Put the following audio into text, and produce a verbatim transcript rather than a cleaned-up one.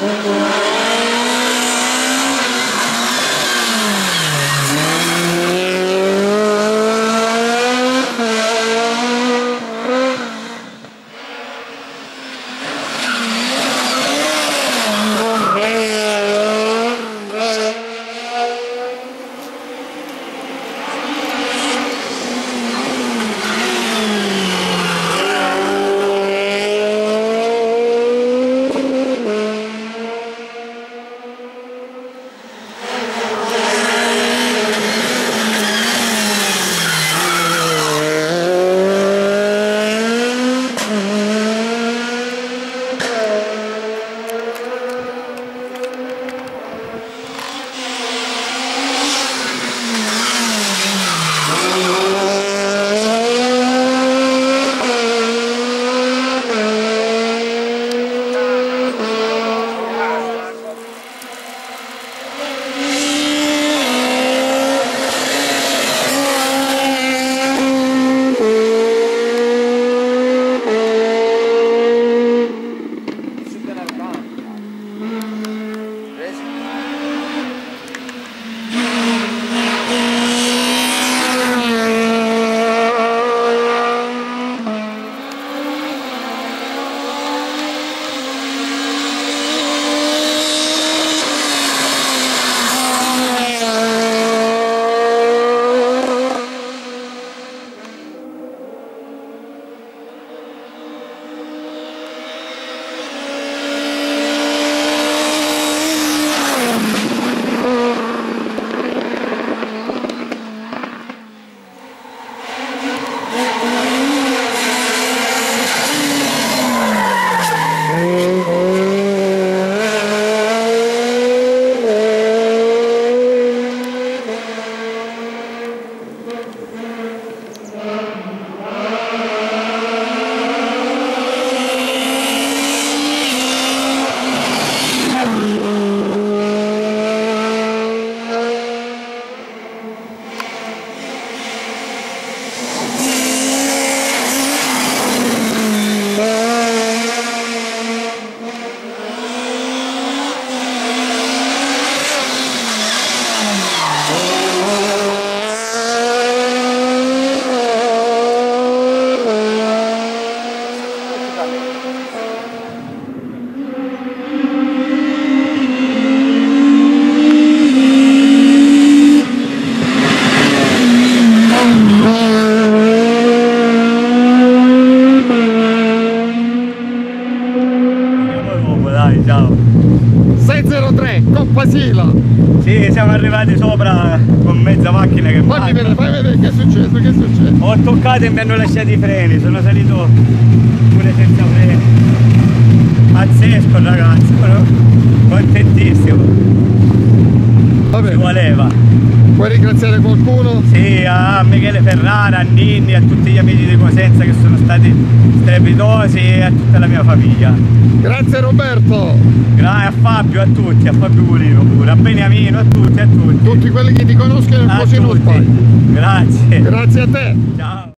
Basila. Sì, siamo arrivati sopra con mezza macchina che Fammi vedere, fammi vedere che è successo, che è successo. Ho toccato e mi hanno lasciato i freni, sono salito pure senza freni. Pazzesco ragazzi, però contentissimo. Vabbè. Ci voleva. Vuoi ringraziare qualcuno? Sì, a Michele Ferrara, a Ninni, a tutti gli amici di Cosenza che sono stati strepitosi e a tutta la mia famiglia. Grazie Roberto! Grazie a Fabio, a tutti, a Fabio Culino pure, a Beniamino, a tutti, a tutti. Tutti quelli che ti conoscono così non sbagli. Grazie. Grazie a te. Ciao.